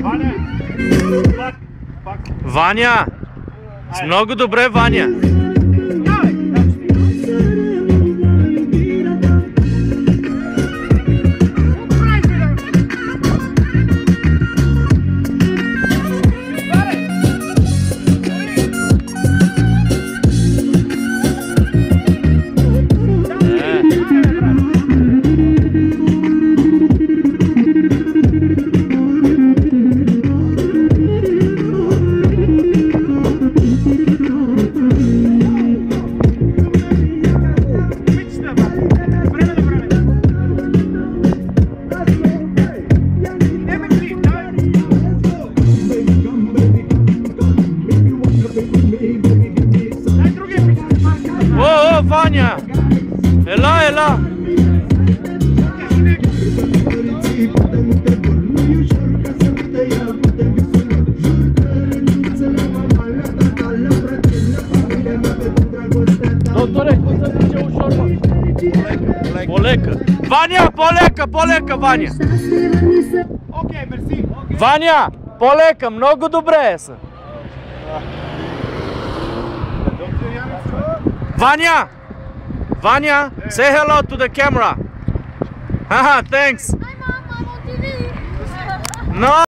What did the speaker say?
Ваня! Много добре, Ваня! Vania! Ela, ela! Doctore, cum să zice ușor, mă? Polecă. Vania, polecă, polecă, Vania! Ok, mersi! Vania, polecă, много добре са! Vania! Vania, say hello to the camera! Haha, thanks! Hi mom, I'm on TV! No!